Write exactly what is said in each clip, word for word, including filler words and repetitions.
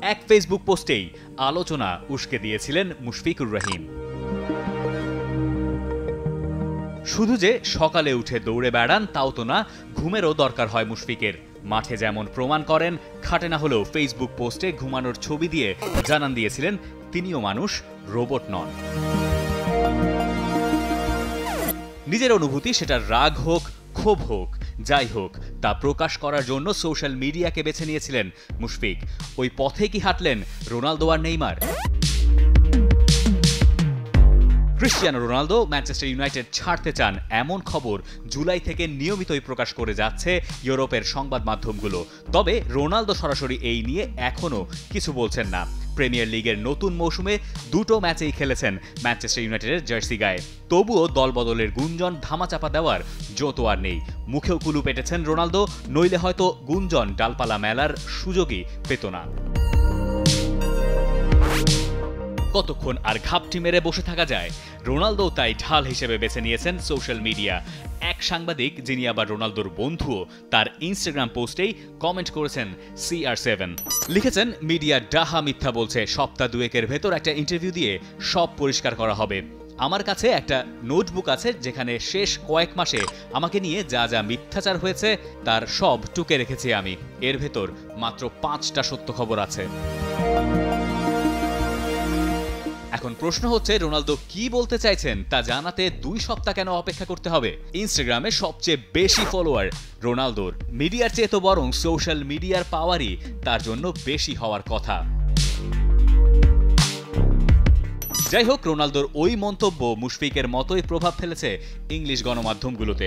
এক ফেসবুক পোস্টেই আলোচনা উস্কে দিয়েছিলেন মুশফিকুর রহিম। শুধু যে সকালে উঠে দৌড়ে বেড়ান তাও তো না, ঘুমেরও দরকার হয় মুশফিকের। মাঠে যেমন প্রমাণ করেন, খাটে না হলেও ফেসবুক পোস্টে ঘুমানোর ছবি দিয়ে জানান দিয়েছিলেন তিনিও মানুষ, রোবট নন। নিজের অনুভূতি, সেটা রাগ হোক, ক্ষোভ হোক, যাই হোক, তা প্রকাশ করার জন্য সোশ্যাল মিডিয়াকে বেছে নিয়েছিলেন মুশফিক। ওই পথে কি হাঁটলেন রোনালদো আর Neymar? Cristiano Ronaldo Manchester United ছাড়তে চান এমন খবর জুলাই থেকে নিয়মিতই প্রকাশ করে যাচ্ছে ইউরোপের সংবাদ মাধ্যমগুলো। তবে রোনালদো সরাসরি এই নিয়ে এখনও কিছু বলছেন না। প্রিমিয়ার লিগের নতুন মৌসুমে দুটো ম্যাচেই খেলেছেন ম্যানচেস্টার ইউনাইটেডের জার্সি গায়ে। তবুও দলবদলের গুঞ্জন ধামাচাপা দেওয়ার জোতো আর নেই। মুখেও কুলু পেটেছেন রোনালদো, নইলে হয়তো গুঞ্জন ডালপালা মেলার সুযোগই পেত না। কতক্ষণ আর ঘাপটি মেরে বসে থাকা যায়? রোনালদো তাই ঢাল হিসেবে বেছে নিয়েছেন সোশ্যাল মিডিয়া। এক সাংবাদিক, যিনি আবার রোনালদোর বন্ধুও, তার ইনস্টাগ্রাম পোস্টেই কমেন্ট করেছেন সি আর সেভেন। লিখেছেন, মিডিয়া ডাহা মিথ্যা বলছে, সপ্তাহ দুয়েকের ভেতর একটা ইন্টারভিউ দিয়ে সব পরিষ্কার করা হবে। আমার কাছে একটা নোটবুক আছে যেখানে শেষ কয়েক মাসে আমাকে নিয়ে যা যা মিথ্যাচার হয়েছে তার সব টুকে রেখেছি আমি। এর ভেতর মাত্র পাঁচটা সত্য খবর আছে। এখন প্রশ্ন হচ্ছে, রোনালদো কি বলতে চাইছেন তা জানাতে দুই সপ্তাহ কেন অপেক্ষা করতে হবে? ইনস্টাগ্রামে সবচেয়ে বেশি ফলোয়ার রোনালদোর, মিডিয়ার চেয়ে তো বরং সোশ্যাল মিডিয়ার পাওয়ারই তার জন্য বেশি হওয়ার কথা। যাই হোক, রোনালদোর ওই মন্তব্য মুশফিকের মতোই প্রভাব ফেলেছে ইংলিশ গণমাধ্যমগুলোতে।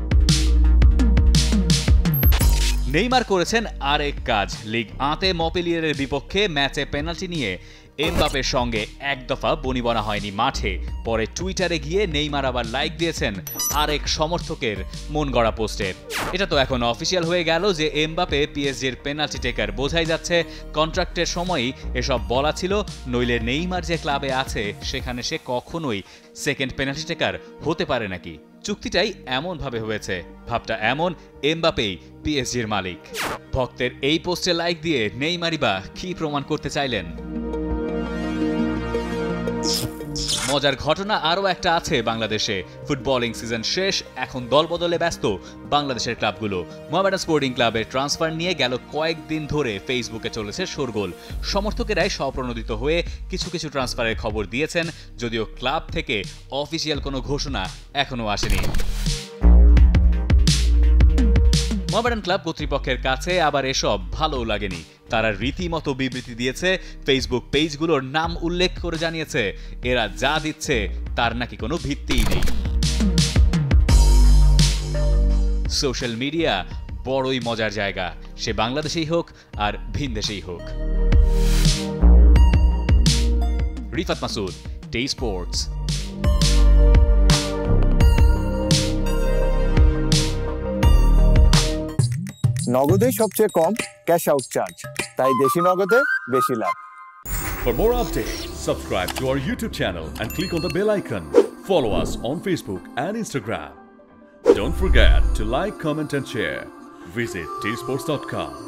নেইমার করেছেন আরেক কাজ। লিগ আঁতে মপেলিয়ারের বিপক্ষে ম্যাচে পেনাল্টি নিয়ে এমবাপের সঙ্গে এক দফা বনিবনা হয়নি মাঠে। পরে টুইটারে গিয়ে নেইমার আবার লাইক দিয়েছেন আরেক সমর্থকের মন গড়া পোস্টে। এটা তো এখন অফিসিয়াল হয়ে গেল যে এমবাপে পিএসজির পেনাল্টি টেকার। বোঝাই যাচ্ছে কন্ট্রাক্টের সময়ই এসব বলা ছিল, নইলে নেইমার যে ক্লাবে আছে সেখানে সে কখনোই সেকেন্ড পেনাল্টি টেকার হতে পারে নাকি? চুক্তিটাই এমন ভাবে হয়েছে, ভাবটা এমন, এমবাপেই পিএসজির মালিক। ভক্তের এই পোস্টে লাইক দিয়ে নেইমারই বা কি প্রমাণ করতে চাইলেন? মজার ঘটনা আরও একটা আছে বাংলাদেশে। ফুটবলিং সিজন শেষ, এখন দলবদলে ব্যস্ত বাংলাদেশের ক্লাবগুলো। মোহামেডান স্পোর্টিং ক্লাবের ট্রান্সফার নিয়ে গেল কয়েকদিন ধরে ফেসবুকে চলেছে শোরগোল। সমর্থকেরাই স্বপ্রণোদিত হয়ে কিছু কিছু ট্রান্সফারের খবর দিয়েছেন, যদিও ক্লাব থেকে অফিসিয়াল কোনো ঘোষণা এখনো আসেনি। মোহামেডান ক্লাব কর্তৃপক্ষের কাছে আবার এসব ভালো লাগেনি। তারা রীতিমতো বিবৃতি দিয়েছে, ফেসবুক পেজগুলোর নাম উল্লেখ করে জানিয়েছে এরা যা দিচ্ছে তার নাকি কোনো ভিত্তিই নেই। সোশ্যাল মিডিয়া বড়ই মজার জায়গা, সে বাংলাদেশেই হোক আর ভিনদেশেই হোক। রিফাত মাসুদ, TSports। নগদে সবচেয়ে কম ক্যাশ আউট চার্জ, তাই দেশি নগদে বেশি লাভ। For more updates, subscribe to our YouTube channel and click on the bell icon. Follow us on Facebook and Instagram. Don't forget to like, comment and share. Visit T sports dot com.